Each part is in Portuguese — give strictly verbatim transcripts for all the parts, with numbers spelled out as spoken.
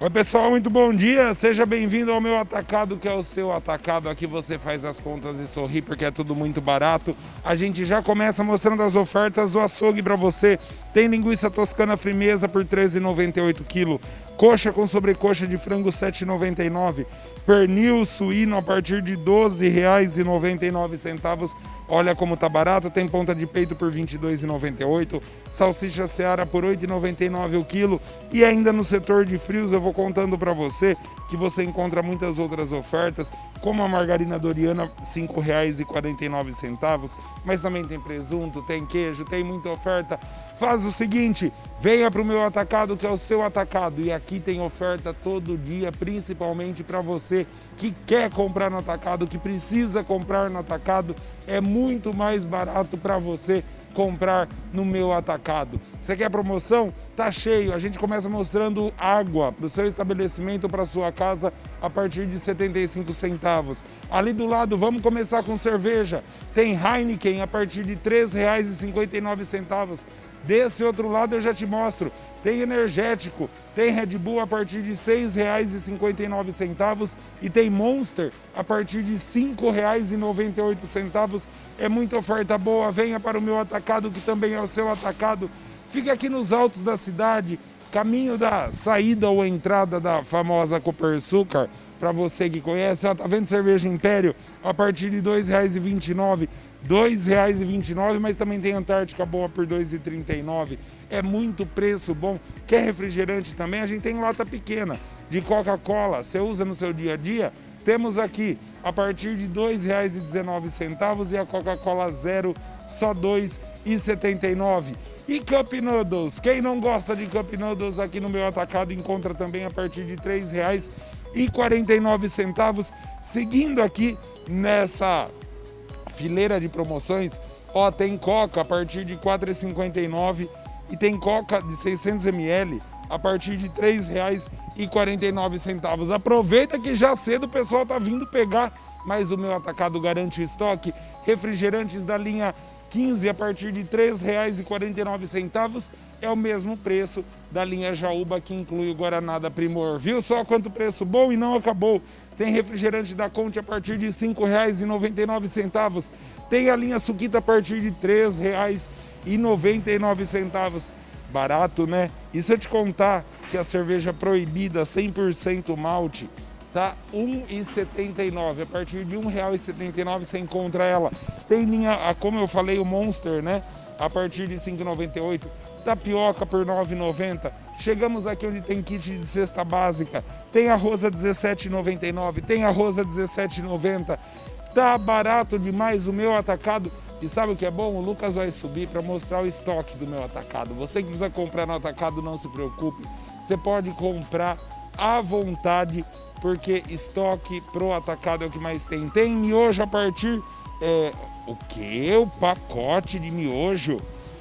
Oi pessoal, muito bom dia, seja bem-vindo ao meu atacado, que é o seu atacado. Aqui você faz as contas e sorri porque é tudo muito barato. A gente já começa mostrando as ofertas do açougue para você. Tem linguiça toscana frimeza por treze reais e noventa e oito centavos, coxa com sobrecoxa de frango sete reais e noventa e nove centavos, pernil suíno a partir de doze reais e noventa e nove centavos. Olha como tá barato, tem ponta de peito por vinte e dois reais e noventa e oito centavos, salsicha Seara por oito reais e noventa e nove centavos o quilo. E ainda no setor de frios eu vou contando para você que você encontra muitas outras ofertas, como a margarina Doriana cinco reais e quarenta e nove centavos, mas também tem presunto, tem queijo, tem muita oferta. Faz o seguinte, venha para o meu atacado, que é o seu atacado, e aqui tem oferta todo dia, principalmente para você que quer comprar no atacado, que precisa comprar no atacado. É muito mais barato para você comprar no meu atacado. Você quer promoção? Tá cheio. A gente começa mostrando água para o seu estabelecimento, para sua casa, a partir de setenta e cinco centavos. Ali do lado, vamos começar com cerveja. Tem Heineken a partir de três reais e cinquenta e nove centavos. Desse outro lado eu já te mostro. Tem energético, tem Red Bull a partir de seis reais e cinquenta e nove centavos e tem Monster a partir de cinco reais e noventa e oito centavos. É muita oferta boa, venha para o meu atacado, que também é o seu atacado. Fica aqui nos altos da cidade, caminho da saída ou entrada da famosa Copersucar. Para você que conhece, ó, tá vendo cerveja Império a partir de dois reais e vinte e nove centavos. dois reais e vinte e nove centavos, mas também tem Antártica boa por dois reais e trinta e nove centavos. É muito preço bom. Quer refrigerante também? A gente tem lata pequena de Coca-Cola. Você usa no seu dia a dia? Temos aqui a partir de dois reais e dezenove centavos e a Coca-Cola Zero só dois reais e setenta e nove centavos. E Cup Noodles? Quem não gosta de Cup Noodles, aqui no meu atacado encontra também a partir de três reais e quarenta e nove centavos. Seguindo aqui nessa fileira de promoções, ó, tem Coca a partir de quatro reais e cinquenta e nove centavos e tem Coca de seiscentos mililitros a partir de três reais e quarenta e nove centavos. Aproveita que já cedo o pessoal tá vindo pegar, mas o meu atacado garante estoque. Refrigerantes da linha quinze a partir de três reais e quarenta e nove centavos, é o mesmo preço da linha Jaúba, que inclui o Guaraná da Primor. Viu só quanto preço bom? E não acabou. Tem refrigerante da Conte a partir de cinco reais e noventa e nove centavos. Tem a linha Suquita a partir de três reais e noventa e nove centavos. Barato, né? E se eu te contar que a cerveja proibida cem por cento malte tá um real e setenta e nove centavos. A partir de um real e setenta e nove centavos você encontra ela. Tem linha, como eu falei, o Monster, né? A partir de cinco reais e noventa e oito centavos. Tapioca por nove reais e noventa centavos. Chegamos aqui onde tem kit de cesta básica. Tem arroz a dezessete reais e noventa e nove centavos. Tem arroz a dezessete reais e noventa centavos. Tá barato demais o meu atacado. E sabe o que é bom? O Lucas vai subir para mostrar o estoque do meu atacado. Você que precisa comprar no atacado, não se preocupe. Você pode comprar à vontade, porque estoque pro atacado é o que mais tem. Tem miojo a partir... É, o que? O pacote de miojo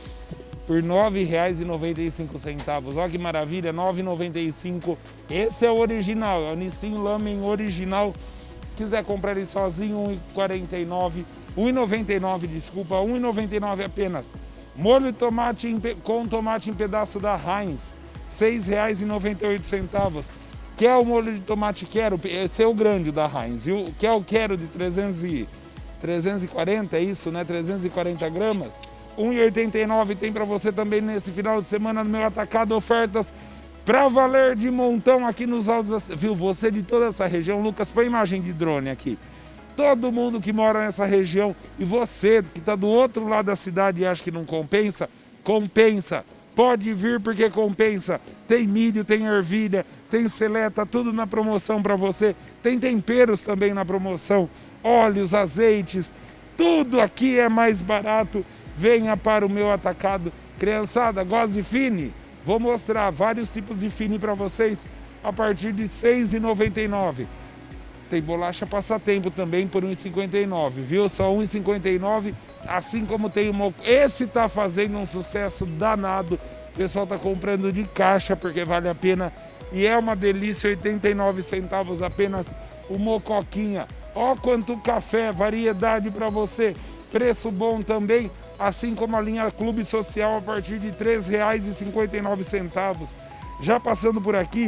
por nove reais e noventa e cinco centavos. Olha que maravilha, nove reais e noventa e cinco centavos. Esse é o original, é o Nissin Lamen original. Quiser comprar ele sozinho, um real e quarenta e nove centavos. um real e noventa e nove centavos, desculpa, um real e noventa e nove centavos apenas. Molho de tomate em, com tomate em pedaço da Heinz, seis reais e noventa e oito centavos. Quer o molho de tomate quero? Esse é o grande da Heinz. E o quer o quero de trezentos e quarenta, é isso, né? trezentos e quarenta gramas. um real e oitenta e nove centavos tem para você também nesse final de semana no meu atacado, ofertas para valer de montão aqui nos altos. Viu? Você de toda essa região, Lucas, põe imagem de drone aqui. Todo mundo que mora nessa região e você que está do outro lado da cidade e acha que não compensa, compensa. Pode vir porque compensa. Tem milho, tem ervilha, tem seleta, tudo na promoção para você. Tem temperos também na promoção, óleos, azeites, tudo aqui é mais barato. Venha para o meu atacado. Criançada, gosta de fine? Vou mostrar vários tipos de fine para vocês a partir de seis reais e noventa e nove centavos. Tem bolacha passatempo também por um real e cinquenta e nove centavos, viu? Só um real e cinquenta e nove centavos, assim como tem o moco. Esse tá fazendo um sucesso danado. O pessoal tá comprando de caixa porque vale a pena. E é uma delícia, oitenta e nove centavos apenas o mocoquinha. Ó quanto café, variedade para você. Preço bom também, assim como a linha Clube Social a partir de três reais e cinquenta e nove centavos. Já passando por aqui,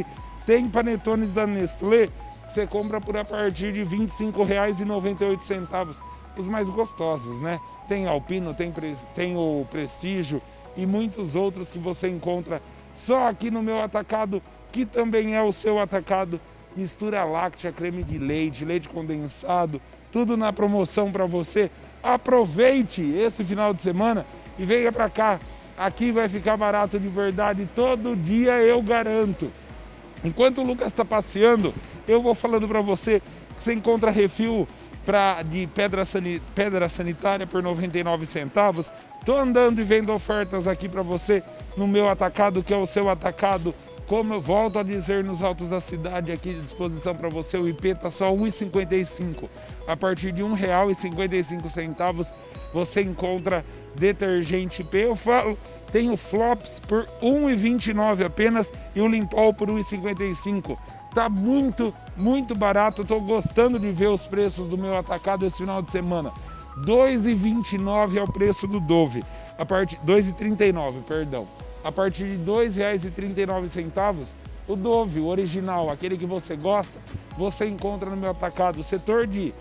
Tem panetones da Nestlé que você compra por a partir de vinte e cinco reais e noventa e oito centavos. Os mais gostosos, né? Tem Alpino, tem, tem o Prestígio e muitos outros que você encontra só aqui no Meu Atacado, que também é o seu atacado. Mistura láctea, creme de leite, leite condensado, tudo na promoção para você. Aproveite esse final de semana e venha para cá. Aqui vai ficar barato de verdade, todo dia eu garanto. Enquanto o Lucas está passeando, eu vou falando para você que você encontra refil pra, de pedra, sani, pedra sanitária por noventa e nove centavos. Estou andando e vendo ofertas aqui para você no Meu Atacado, que é o seu atacado. Como eu volto a dizer, nos altos da cidade, aqui de disposição para você, o I P está só um real e cinquenta e cinco centavos. A partir de um real e cinquenta e cinco centavos você encontra detergente I P. Eu falo, tem o Flops por um real e vinte e nove centavos apenas e o Limpol por um real e cinquenta e cinco centavos. Tá muito, muito barato. Estou gostando de ver os preços do Meu Atacado esse final de semana. dois reais e vinte e nove centavos é o preço do Dove. A partir dois reais e trinta e nove centavos, perdão. A partir de dois reais e trinta e nove centavos, o Dove, o original, aquele que você gosta, você encontra no Meu Atacado. O setor de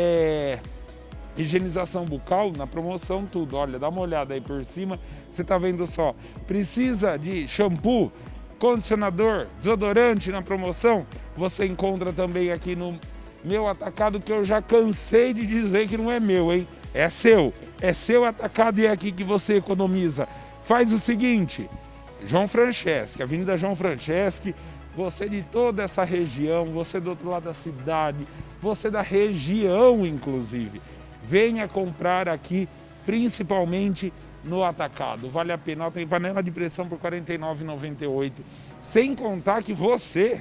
é, higienização bucal, na promoção tudo. Olha, dá uma olhada aí por cima, você tá vendo só. Precisa de shampoo, condicionador, desodorante na promoção? Você encontra também aqui no Meu Atacado, que eu já cansei de dizer que não é meu, hein? É seu. É seu atacado e é aqui que você economiza. Faz o seguinte, João Franceschi, Avenida João Franceschi, você de toda essa região, você do outro lado da cidade, você da região inclusive, venha comprar aqui, principalmente no atacado. Vale a pena, tem panela de pressão por quarenta e nove reais e noventa e oito centavos, sem contar que você,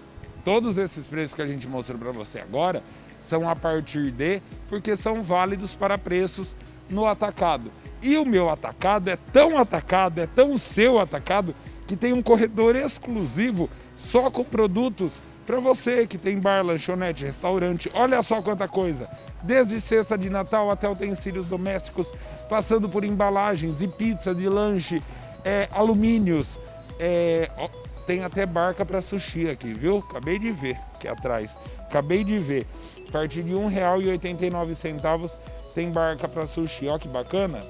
todos esses preços que a gente mostrou para você agora, são a partir de, porque são válidos para preços no atacado. E o Meu Atacado é tão atacado, é tão seu atacado, que tem um corredor exclusivo só com produtos para você que tem bar, lanchonete, restaurante. Olha só quanta coisa! Desde cesta de Natal até utensílios domésticos, passando por embalagens e pizza de lanche, é, alumínios, é, ó, tem até barca para sushi aqui, viu? Acabei de ver aqui atrás, acabei de ver. A partir de um real e oitenta e nove centavos tem barca para sushi, ó que bacana!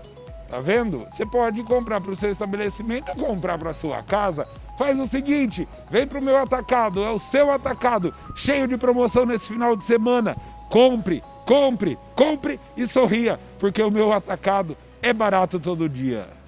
Tá vendo? Você pode comprar para o seu estabelecimento ou comprar para a sua casa. Faz o seguinte, vem para o Meu Atacado, é o seu atacado, cheio de promoção nesse final de semana. Compre, compre, compre e sorria, porque o Meu Atacado é barato todo dia.